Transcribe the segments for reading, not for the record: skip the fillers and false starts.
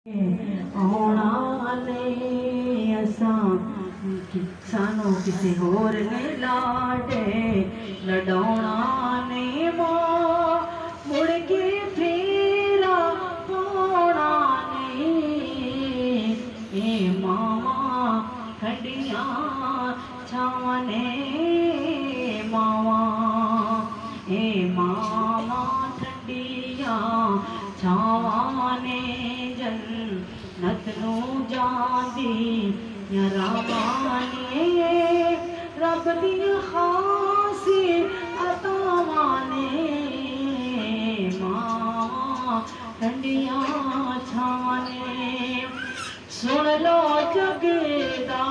आना नहीं असां सानू किसी होर ने लाडे लडौना नहीं मां मुड़ के फेरा पाना नहीं ए मावा ठंडिया छावां ने मावा ए मावा ठंडिया छावां ने जन्नत नू जांदी या रामाने रब दी खासी अतावां ने मां ठंडिया छावां ने सुन लो जगदा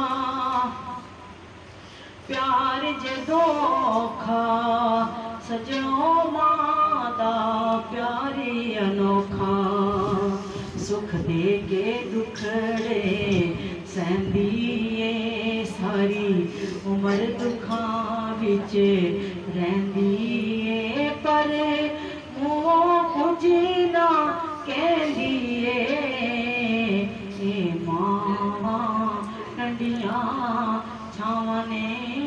प्यार जदोखा सजनों मां दा प्यारी अनोखा सुख दे के दुखड़े सहंदी ए सारी उम्र दुखां विच रहिंदी ए पर मुंहों कुछ ना कहंदी ए मावां ठंडिया छावां ने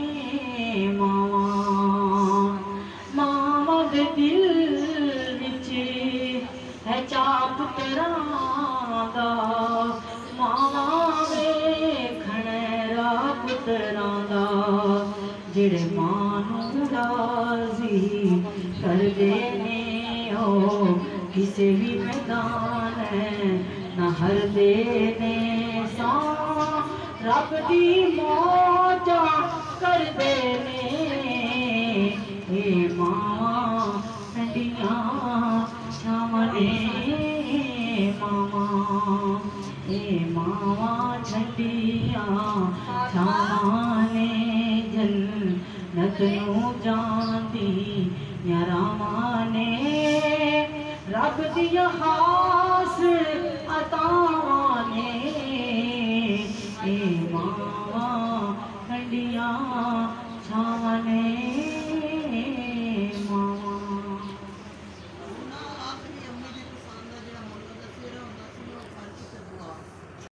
मावां दे दिल विच है चाप पुत्रां दा मावां वेखण राह पुत्रां दा जेड़े मां नूं राज़ी करदे ने ओ किसे भी मैदान ना हरदे ने सा रब दी मौजा करदे ने हे मावां ठंडिया छावां ने मावां हे मावां ठंडिया छावां ने जन्नत नू जांदी या रामां ने रब दी